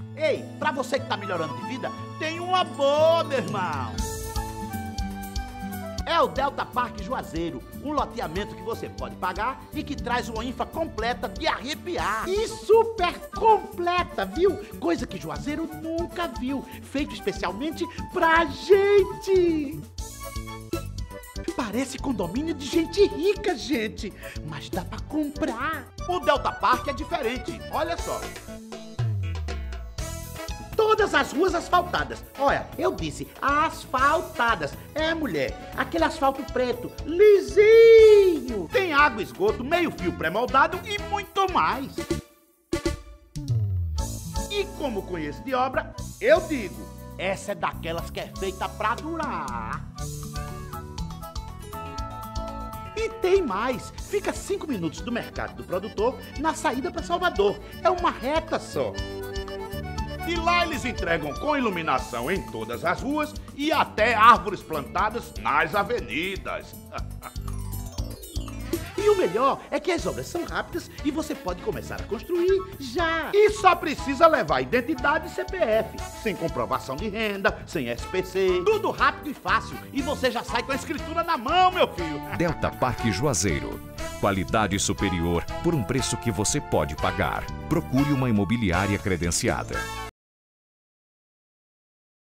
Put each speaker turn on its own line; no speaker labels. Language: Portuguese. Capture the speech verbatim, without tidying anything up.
Ei, pra você que tá melhorando de vida, tem uma boa, meu irmão. É o Delta Park Juazeiro, um loteamento que você pode pagar e que traz uma infra completa de arrepiar. E super completa, viu? Coisa que Juazeiro nunca viu, feito especialmente pra gente. Parece condomínio de gente rica, gente, mas dá pra comprar. O Delta Park é diferente, olha só. Todas as ruas asfaltadas. Olha, eu disse asfaltadas. É, mulher, aquele asfalto preto, lisinho. Tem água, esgoto, meio fio pré-moldado e muito mais. E como conheço de obra, eu digo, essa é daquelas que é feita pra durar. E tem mais, fica cinco minutos do mercado do produtor na saída para Salvador. É uma reta só. E lá eles entregam com iluminação em todas as ruas e até árvores plantadas nas avenidas. E o melhor é que as obras são rápidas e você pode começar a construir já. E só precisa levar identidade e C P F, sem comprovação de renda, sem S P C. Tudo rápido e fácil e você já sai com a escritura na mão, meu filho.
Delta Park Juazeiro. Qualidade superior por um preço que você pode pagar. Procure uma imobiliária credenciada.